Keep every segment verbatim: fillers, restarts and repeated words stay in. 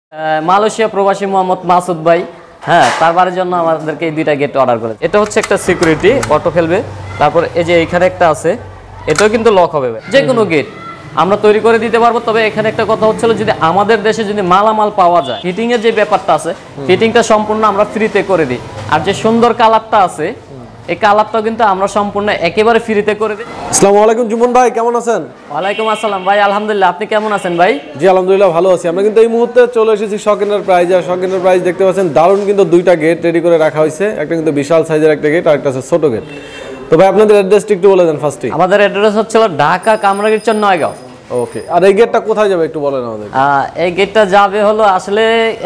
Malaysia প্রবাসী মোহাম্মদ মাসুদ ভাই, হ্যাঁ, তার বাড়ির জন্য আমাদেরকে এই দুইটা গেট অর্ডার করেছে। এটা হচ্ছে একটা সিকিউরিটি অটো ফেলবে, তারপর এই যে এখানে একটা আছে, এটাও কিন্তু লক হবে ভাই। যে কোনো গেট আমরা তৈরি করে দিতে পারবো। তবে এখানে একটা কথা হচ্ছিল, যদি আমাদের দেশে যদি মালামাল পাওয়া যায়, ফিটিং এর যে ব্যাপারটা আছে, ফিটিংটা সম্পূর্ণ আমরা ফ্রিতে করে দিই। আর যে সুন্দর কালারটা আছে, এই কালারটাও কিন্তু আমরা সম্পূর্ণ একেবারে ফ্রিতে করে দিই। আসসালামু আলাইকুম জুমন ভাই, কেমন আছেন? ওয়ালাইকুম আসসালাম ভাই, আলহামদুলিল্লাহ। আপনি কেমন আছেন ভাই? জি আলহামদুলিল্লাহ ভালো আছি। আমরা কিন্তু এই মুহূর্তে চলে এসেছি শক এন্টারপ্রাইজ। আর শক এন্টারপ্রাইজ দেখতে পাচ্ছেন দারুণ কিন্তু দুইটা গেট রেডি করে রাখা হয়েছে। একটা কিন্তু বিশাল সাইজের একটা গেট, আর একটা আছে ছোট গেট। তো ভাই আপনাদের অ্যাড্রেসটা একটু বলে দেন ফার্স্টেই। আমাদের অ্যাড্রেস হচ্ছে ঢাকা কামরাঙ্গীরচর নয়গাঁও। ওকে, আর এই গেটটা কোথায় যাবে একটু বলেন আমাদের। এই গেটটা যাবে হলো আসলে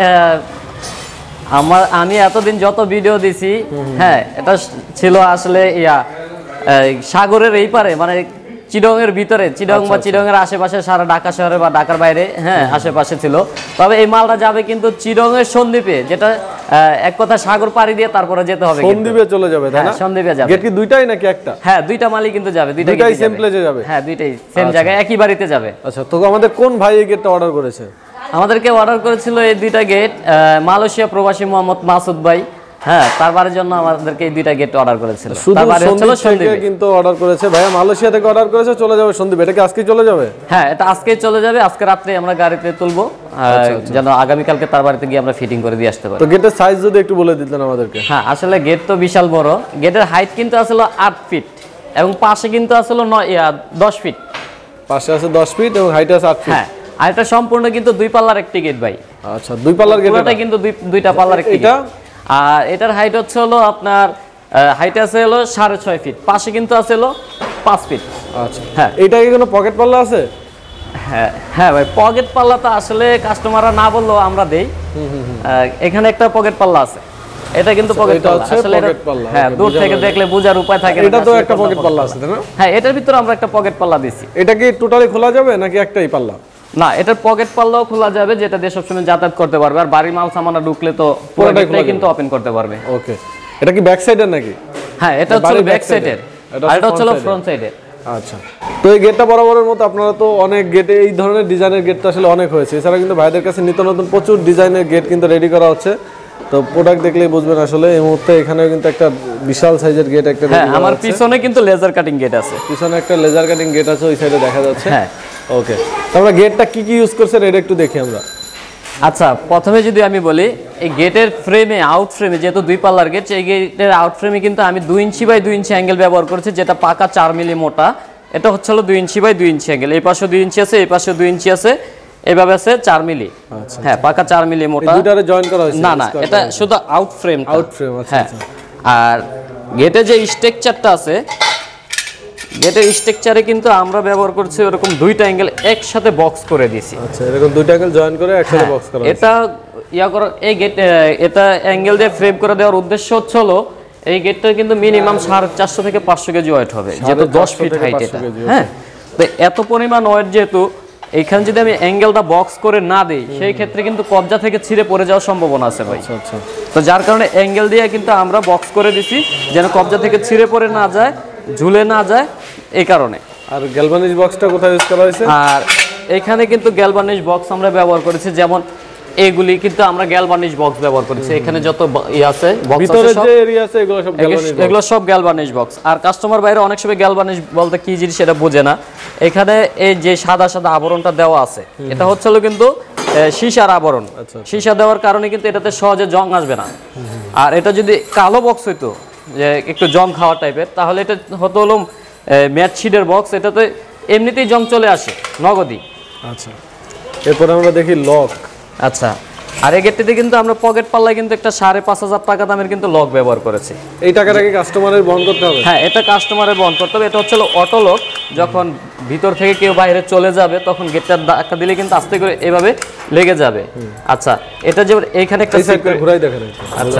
আমার আমি এতদিন যত ভিডিও দিছি, হ্যাঁ, এটা ছিল আসলে ইয়া সাগরের এই পারে, মানে চিডং এর ভিতরে, চিডং বা চিডং এর আশেপাশে, সারা ঢাকা শহরে বা ঢাকার বাইরে, হ্যাঁ, আশেপাশে ছিল। তবে এই মালটা যাবে কিন্তু চিডং এর সন্দ্বীপে, যেটা এক কথা সাগর পাড়ি দিয়ে তারপরে যেতে হবে। সন্দ্বীপে চলে যাবে, তাই না? সন্দ্বীপে যাবে। গেট কি দুইটাই নাকি একটা? হ্যাঁ, দুইটা মালই কিন্তু যাবে, দুইটাই সেম প্লেসে যাবে। হ্যাঁ, দুইটাই সেম জায়গায় একই বাড়িতে যাবে। আচ্ছা, তো আমাদের কোন ভাই এই গেটটা অর্ডার করেছে? আমাদেরকে অর্ডার করেছিল এই দুইটা গেট মালয়েশিয়া প্রবাসী মোহাম্মদ মাসুদ ভাই, হ্যাঁ, তার বাড়ির জন্য আমাদেরকে এই দুইটা গেট অর্ডার করেছিল। তার বাড়ি হচ্ছে সন্দ্বীপে কিন্তু অর্ডার করেছে ভাইয়া, মালয়েশিয়া থেকে অর্ডার করেছে, চলে যাবে সন্দ্বীপে। এটা কি আজকে চলে যাবে? হ্যাঁ, এটা আজকেই চলে যাবে। আজকে রাত্রে আমরা গাড়িতে তুলবো, যেন আগামী কালকে তার বাড়িতে গিয়ে আমরা ফিটিং করে দিয়ে আসতে পারি। তো গেটের সাইজ যদি একটু বলে দিতেন আমাদেরকে। হ্যাঁ, আসলে গেট তো বিশাল বড়। গেটের হাইট কিন্তু আসলে আট ফিট এবং পাশে কিন্তু আসলে নয় দশ ফিট। পাশে আছে দশ ফিট এবং হাইট আছে আট ফিট। হ্যাঁ, আর এটা সম্পূর্ণ কিন্তু দুই পাল্লার একটি গেট ভাই। আচ্ছা, দুই পাল্লার গেট। এটা কিন্তু দুই দুইটা পাল্লার একটি গেট। আর এটার হাইট হচ্ছে হলো আপনার হাইট আছে হলো সাড়ে ছয় ফিট, পাশে কিন্তু আছে হলো পাঁচ ফিট। আচ্ছা, হ্যাঁ, এটা কি কোনো পকেট পাল্লা আছে? হ্যাঁ হ্যাঁ ভাই, পকেট পাল্লা তো আসলে কাস্টমাররা না বললেও আমরা দেই। এখানে একটা পকেট পাল্লা আছে, এটা কিন্তু পকেট পাল্লা। আসলে হ্যাঁ, দূর থেকে দেখলে বোঝার উপায় থাকে না। এটা তো একটা পকেট পাল্লা আছে, তাই না? হ্যাঁ, এটার ভিতরে আমরা একটা পকেট পাল্লা দিছি। এটা কি টোটালি খোলা যাবে নাকি একটাই পাল্লা? না, এটার পকেট পাল্লাও খোলা যাবে, যেটা দিয়ে সবসময় যাতায়াত করতে পারবে। আর বাড়ির মাল সামানা ঢুকলে তো পুরোটাই কিন্তু ওপেন করতে পারবে। ওকে, এটা কি ব্যাক সাইডের নাকি? হ্যাঁ, এটা হচ্ছে ব্যাক সাইডের, আর এটা হচ্ছে ফ্রন্ট সাইডের। আচ্ছা, তো এই গেটটা বরাবরের মতো আপনারা তো অনেক গেটে এই ধরনের ডিজাইনের গেট তো আসলে অনেক হয়েছে। এছাড়া কিন্তু ভাইদের কাছে নিত্য নতুন প্রচুর ডিজাইনের গেট কিন্তু রেডি করা হচ্ছে। তো প্রোডাক্ট দেখলেই বুঝবেন আসলে এই মুহূর্তে এখানেও কিন্তু একটা বিশাল সাইজের গেট একটা। হ্যাঁ, আমার পিছনে কিন্তু লেজার কাটিং গেট আছে। পিছনে একটা লেজার কাটিং গেট আছে, ওই সাইডে দেখা যাচ্ছে। হ্যাঁ, ওকে, তো আমরা গেটটা কি কি ইউজ করছেন এটা একটু দেখি আমরা। আচ্ছা, প্রথমে যদি আমি বলি, এই গেটের ফ্রেমে, আউট ফ্রেমে, যেহেতু দুই পাল্লার গেট, এই গেটের আউট ফ্রেমে কিন্তু আমি দুই ইঞ্চি বাই দুই ইঞ্চি অ্যাঙ্গেল ব্যবহার করেছি, যেটা পাকা চার মিলি মোটা। এটা হচ্ছে হলো দুই ইঞ্চি বাই দুই ইঞ্চি অ্যাঙ্গেল। এই পাশে দুই ইঞ্চি আছে, এই পাশে দুই ইঞ্চি আছে, এইভাবে আছে চার মিলি। হ্যাঁ, পাকা চার মিলি মোটা। দুইটারে জয়েন করা হয়েছে? না না, এটা শুধু আউট ফ্রেম। আউট ফ্রেম, আচ্ছা। আর গেটে যে স্ট্রাকচারটা আছে, গেটের স্ট্রাকচারে কিন্তু আমরা ব্যবহার করছি এরকম দুইটা অ্যাঙ্গেল একসাথে বক্স করে দিয়েছি। আচ্ছা, এরকম দুইটা অ্যাঙ্গেল জয়েন করে একসাথে বক্স করা। এটা ইয়া করো, এই গেট এটা অ্যাঙ্গেল দিয়ে ফ্রেম করে দেওয়ার উদ্দেশ্য হচ্ছে হলো, এই গেটটা কিন্তু মিনিমাম সাড়ে চারশো থেকে পাঁচশো কেজি ওয়েট হবে, যেহেতু দশ ফিট হাইট এটা। হ্যাঁ, তো এত পরিমাণ ওয়েট যেহেতু, এইখানে যদি আমি অ্যাঙ্গেলটা বক্স করে না দিই, সেই ক্ষেত্রে কিন্তু কবজা থেকে ছিঁড়ে পড়ে যাওয়ার সম্ভাবনা আছে ভাই। আচ্ছা আচ্ছা, তো যার কারণে অ্যাঙ্গেল দিয়ে কিন্তু আমরা বক্স করে দিছি, যেন কবজা থেকে ছিঁড়ে পড়ে না যায়, ঝুলে না যায়, এই কারণে। আর গ্যালভানিশ বক্সটা কোথায় ইউজ করা হয়েছে? আর এখানে কিন্তু গ্যালভানিশ বক্স আমরা ব্যবহার করেছি, যেমন এইগুলি কিন্তু আমরা গ্যালভানিশ বক্স ব্যবহার করেছি। এখানে যত ই আছে বক্স আছে, সব যে এরিয়া আছে এগুলো সব গ্যালভানিশ, এগুলো সব গ্যালভানিশ বক্স। আর কাস্টমার বাইরে অনেক সময় গ্যালভানিশ বলতে কি জিনিস সেটা বোঝে না। এখানে এই যে সাদা সাদা আবরণটা দেওয়া আছে, এটা হচ্ছে হলো কিন্তু সীসার আবরণ। সীসা দেওয়ার কারণে কিন্তু এটাতে সহজে জং আসবে না। আর এটা যদি কালো বক্স হইতো, যে একটু জং খাওয়া টাইপের, তাহলে এটা হতো হলো ম্যাট শিটের বক্স, এটাতে এমনিতেই জং চলে আসে নগদই। আচ্ছা, এরপর আমরা দেখি লক। আচ্ছা, আর এই গেটটিতে কিন্তু আমরা পকেট পাল্লায় কিন্তু একটা সাড়ে পাঁচ হাজার টাকা দামের কিন্তু লক ব্যবহার করেছি। এই টাকাটা কি কাস্টমারের বহন করতে হবে? হ্যাঁ, এটা কাস্টমারের বহন করতে হবে। এটা হচ্ছে অটো লক, যখন ভিতর থেকে কেউ বাইরে চলে যাবে তখন গেটটা ধাক্কা দিলে কিন্তু আস্তে করে এভাবে লেগে যাবে। আচ্ছা, এটা যেমন এইখানে একটা ঘুরাই দেখেন। আচ্ছা,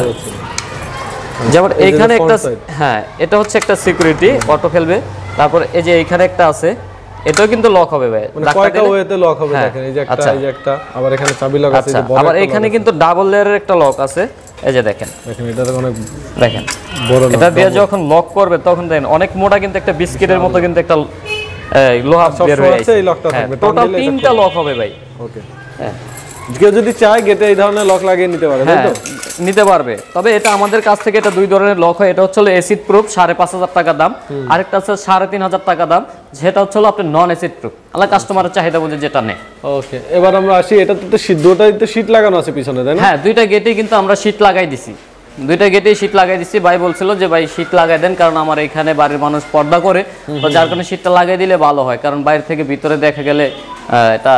যেমন এইখানে একটা, হ্যাঁ, এটা হচ্ছে একটা সিকিউরিটি অটো ফেলবে, তারপর এই যে এইখানে একটা আছে, এটাও কিন্তু লক হবে ভাই। মানে কয়টা ওয়েতে লক হবে দেখেন, এই যে একটা, এই যে একটা, আবার এখানে চাবি লক আছে, এই যে বড়, আবার এখানে কিন্তু ডাবল লেয়ারের একটা লক আছে, এই যে দেখেন। দেখেন এটা অনেক দেখেন বড়। এটা দিয়ে যখন লক করবে তখন দেখেন অনেক মোটা কিন্তু একটা বিস্কিটের মতো কিন্তু একটা লোহা বের হয়ে আসছে। এই লকটা থাকবে, টোটাল তিনটা লক হবে ভাই। ওকে, হ্যাঁ, কেউ যদি চায় গেটে এই ধরনের লক লাগিয়ে নিতে পারে, তাই হ্যাঁ তো? নিতে পারবে। তবে এটা আমাদের কাছ থেকে এটা দুই ধরনের লক হয়। এটা হচ্ছে এসিড প্রুফ সাড়ে পাঁচ হাজার টাকা দাম, আরেকটা হচ্ছে সাড়ে তিন হাজার টাকা দাম, যেটা হচ্ছে আপনার নন এসিড প্রুফ। আল্লাহ কাস্টমারের চাহিদা বুঝে যেটা নেয়। ওকে, এবার আমরা আসি, এটা তো শীট, দুটোই তো শীট লাগানো আছে পিছনে, তাই না? হ্যাঁ, দুইটা গেটে কিন্তু আমরা শীট লাগাই দিছি, দুইটা গেটেই শীট লাগাই দিছি। ভাই বলছিল যে ভাই শীট লাগাই দেন, কারণ আমার এখানে বাড়ির মানুষ পর্দা করে, তো যার কারণে শীটটা লাগাই দিলে ভালো হয়, কারণ বাইরে থেকে ভিতরে দেখা গেলে আহ, এটা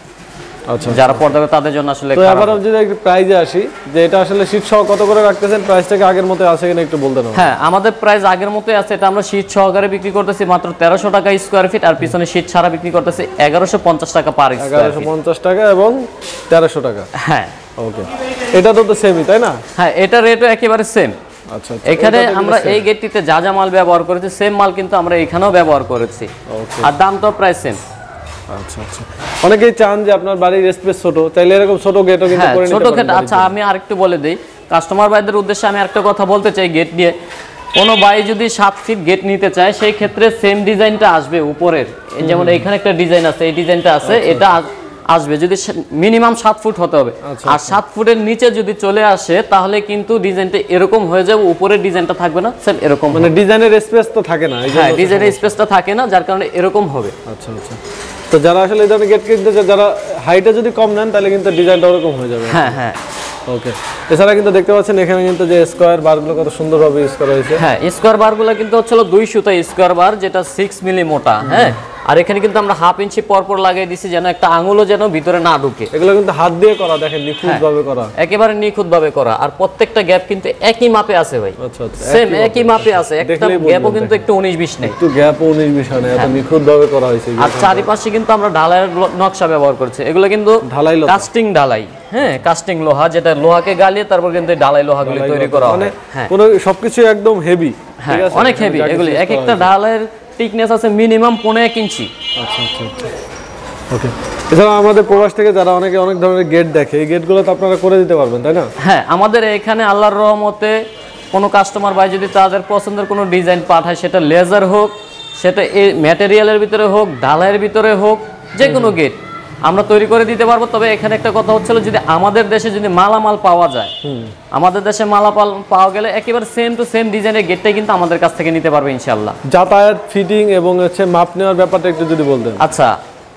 আচ্ছা, যারা পর্দা করে তাদের জন্য আসলে তো খারাপ। এবার আমি যদি একটু প্রাইজে আসি, যে এটা আসলে শীট সহ কত করে রাখতেছেন, প্রাইসটাকে আগের মতো আছে কিনা একটু বলতে হবে। হ্যাঁ, আমাদের প্রাইস আগের মতোই আছে। এটা আমরা শীট সহকারে বিক্রি করতেছি মাত্র তেরোশো টাকা স্কোয়ার ফিট, আর পিছনে শীট ছাড়া বিক্রি করতেছি এগারোশো পঞ্চাশ টাকা পার স্কোয়ার এগারোশো ফিট। পঞ্চাশ টাকা এবং তেরোশো টাকা। হ্যাঁ ওকে, এটা তো তো সেমই, তাই না? হ্যাঁ, এটা রেটও একেবারে সেম। আচ্ছা, এখানে আমরা এই গেটটিতে যা যা মাল ব্যবহার করেছি সেম মাল কিন্তু আমরা এখানেও ব্যবহার করেছি, আর দামটাও প্রায় সেম। আচ্ছা আচ্ছা, অনেকেই চান যে আপনার বাড়ির স্পেস ছোট, তাইলে এরকম ছোট গেটও কিন্তু হ্যাঁ, করে নিতে ছোট পারেন। গেট। আচ্ছা, আমি আরেকটু বলে দেই কাস্টমার ভাইদের উদ্দেশ্যে, আমি একটা কথা বলতে চাই গেট নিয়ে। কোনো ভাই যদি সাত ফিট গেট নিতে চায়, সেই ক্ষেত্রে সেম ডিজাইনটা আসবে উপরের, যেমন এখানে একটা ডিজাইন আছে, এই ডিজাইনটা আছে, এটা আসবে যদি মিনিমাম সাত ফুট হতে হবে। আর সাত ফুটের নিচে যদি চলে আসে তাহলে কিন্তু ডিজাইনটা এরকম হয়ে যাবে, উপরের ডিজাইনটা থাকবে না, সেম এরকম। মানে ডিজাইনের স্পেস তো থাকে না, হ্যাঁ, ডিজাইনের স্পেসটা থাকে না, যার কারণে এরকম হবে। আচ্ছা আচ্ছা, তো যারা আসলে এই ধরনের গেট কিনতে চায়, যারা হাইটে যদি কম নেন তাহলে কিন্তু ডিজাইনটা ওরকম হয়ে যাবে। হ্যাঁ হ্যাঁ ওকে, এছাড়া কিন্তু দেখতে পাচ্ছেন এখানে কিন্তু যে স্কোয়ার বারগুলো কত সুন্দরভাবে ইউজ করা হয়েছে। হ্যাঁ, স্কোয়ার বারগুলো কিন্তু হচ্ছিল দুই সুতা স্কোয়ার বার, যেটা সিক্স মিলি মোটা। হ্যাঁ, আর এখানে কিন্তু আমরা হাফ ইঞ্চি পর পর লাগিয়ে দিছি, যেন একটা আঙুলও যেন ভিতরে না ঢুকে। এগুলো কিন্তু হাত দিয়ে করা, দেখেন নিখুঁতভাবে করা, একেবারে নিখুঁতভাবে করা, আর প্রত্যেকটা গ্যাপ কিন্তু একই মাপে আছে ভাই। আচ্ছা আচ্ছা, সেম একই মাপে আছে, একটা গ্যাপও কিন্তু একটু উনিশ বিশ নেই, একটু গ্যাপ উনিশ বিশ হয় না, এত নিখুঁতভাবে করা হয়েছে। আর চারিপাশে কিন্তু আমরা ঢালাইয়ের নকশা ব্যবহার করছি। এগুলো কিন্তু ঢালাই লোহা, কাস্টিং ঢালাই। হ্যাঁ, কাস্টিং লোহা, যেটা লোহাকে গালিয়ে তারপর কিন্তু ঢালাই লোহাগুলি তৈরি করা হয়। হ্যাঁ, পুরো সবকিছু একদম হেভি, ঠিক আছে, অনেক হেভি এগুলি। এক একটা ঢালাইয়ের থিকনেস আছে মিনিমাম পনেরো এক ইঞ্চি। আচ্ছা আচ্ছা আচ্ছা, ওকে। এছাড়া আমাদের প্রবাস থেকে যারা অনেকে অনেক ধরনের গেট দেখে, এই গেটগুলো তো আপনারা করে দিতে পারবেন, তাই না? হ্যাঁ, আমাদের এখানে আল্লাহর রহমতে কোনো কাস্টমার ভাই যদি তাদের পছন্দের কোনো ডিজাইন পাঠায়, সেটা লেজার হোক, সেটা এই ম্যাটেরিয়ালের ভিতরে হোক, ঢালাইয়ের ভিতরে হোক, যে কোনো গেট আমরা তৈরি করে দিতে পারবো। তবে এখানে একটা কথা হচ্ছিল, যদি আমাদের দেশে যদি মালামাল পাওয়া যায়, আমাদের দেশে মালামাল পাওয়া গেলে একেবারে সেম টু সেম ডিজাইনের গেটটাই কিন্তু আমাদের কাছ থেকে নিতে পারবে ইনশাআল্লাহ। যাতায়াত, ফিটিং এবং হচ্ছে মাপ নেওয়ার ব্যাপারটা একটু যদি বলতেন। আচ্ছা,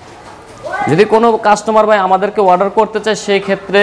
যদি কোনো কাস্টমার ভাই আমাদেরকে অর্ডার করতে চায়, সেই ক্ষেত্রে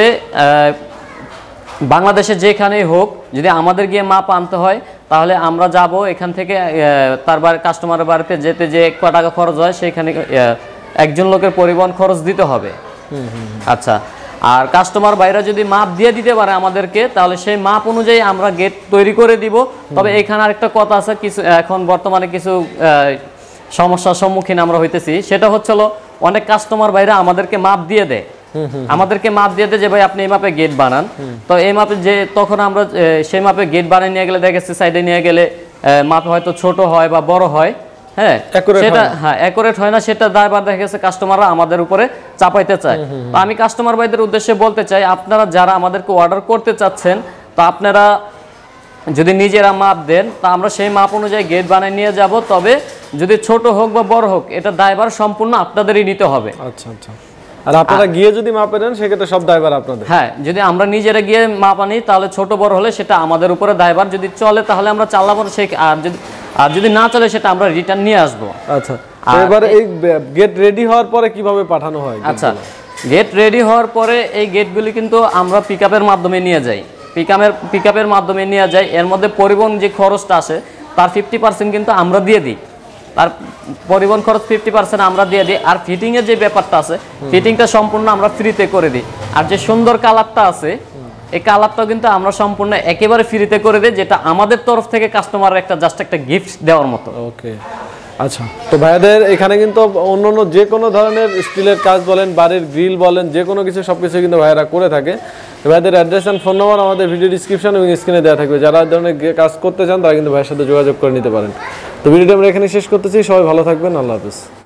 বাংলাদেশে যেখানেই হোক, যদি আমাদের গিয়ে মাপ আনতে হয়, তাহলে আমরা যাব এখান থেকে, তার বাড়ি কাস্টমারের বাড়িতে যেতে যে ক টাকা খরচ হয়, সেখানে একজন লোকের পরিবহন খরচ দিতে হবে। আচ্ছা, আর কাস্টমার বাইরে যদি মাপ দিয়ে দিতে পারে আমাদেরকে, তাহলে সেই মাপ অনুযায়ী আমরা গেট তৈরি করে দিব। তবে এখানে আরেকটা কথা আছে, কিছু এখন বর্তমানে কিছু সমস্যার সম্মুখীন আমরা হইতেছি, সেটা হচ্ছিল অনেক কাস্টমার বাইরে আমাদেরকে মাপ দিয়ে দেয়, আমাদেরকে মাপ দিয়ে দেয় যে ভাই আপনি এই মাপে গেট বানান। তো এই মাপে যে তখন আমরা সেই মাপে গেট বানিয়ে নিয়ে গেলে দেখেছি সাইডে নিয়ে গেলে মাপ হয়তো ছোট হয় বা বড় হয়। হ্যাঁ, সেটা হ্যাঁ অ্যাকুরেট হয় না, সেটা দায়ভার দেখা গেছে কাস্টমাররা আমাদের উপরে চাপাইতে চায়। তো আমি কাস্টমার ভাইদের উদ্দেশ্যে বলতে চাই, আপনারা যারা আমাদেরকে অর্ডার করতে চাচ্ছেন, তো আপনারা যদি নিজেরা মাপ দেন, তা আমরা সেই মাপ অনুযায়ী গেট বানিয়ে নিয়ে যাব। তবে যদি ছোট হোক বা বড় হোক, এটা দায়ভার সম্পূর্ণ আপনাদেরই নিতে হবে। আচ্ছা আচ্ছা, আর আপনারা গিয়ে যদি মাপে নেন, সেক্ষেত্রে সব দায়ভার আপনাদের। হ্যাঁ, যদি আমরা নিজেরা গিয়ে মাপ আনি, তাহলে ছোট বড় হলে সেটা আমাদের উপরে দায়ভার। যদি চলে তাহলে আমরা চালাবো, সেই আর যদি আর যদি না চলে সেটা আমরা রিটার্ন নিয়ে আসবো। আচ্ছা, এবার এই গেট রেডি হওয়ার পরে কিভাবে পাঠানো হয়? আচ্ছা, গেট রেডি হওয়ার পরে এই গেটগুলি কিন্তু আমরা পিকআপের মাধ্যমে নিয়ে যাই, পিকআপের পিকআপের মাধ্যমে নিয়ে যাই। এর মধ্যে পরিবহন যে খরচটা আসে, তার ফিফটি পার্সেন্ট কিন্তু আমরা দিয়ে দিই, তার পরিবহন খরচ ফিফটি পার্সেন্ট আমরা দিয়ে দিই। আর ফিটিংয়ের যে ব্যাপারটা আছে, ফিটিংটা সম্পূর্ণ আমরা ফ্রিতে করে দিই। আর যে সুন্দর কালারটা আছে, এই কালারটাও কিন্তু আমরা সম্পূর্ণ একেবারে ফ্রিতে করে দিই, যেটা আমাদের তরফ থেকে কাস্টমারের একটা জাস্ট একটা গিফট দেওয়ার মতো। ওকে, আচ্ছা। তো ভাইয়াদের এখানে কিন্তু অন্য অন্য যে কোনো ধরনের স্টিলের কাজ বলেন, বাড়ির গ্রিল বলেন, যে কোনো কিছু সব কিছু কিন্তু ভাইয়ারা করে থাকে। ভাইয়াদের অ্যাড্রেস অ্যান্ড ফোন নাম্বার আমাদের ভিডিও ডিসক্রিপশন এবং স্ক্রিনে দেওয়া থাকবে। যারা এই ধরনের কাজ করতে চান, তারা কিন্তু ভাইয়ের সাথে যোগাযোগ করে নিতে পারেন। তো ভিডিওটা আমরা এখানে শেষ করতেছি। সবাই ভালো থাকবেন, আল্লাহ হাফেজ।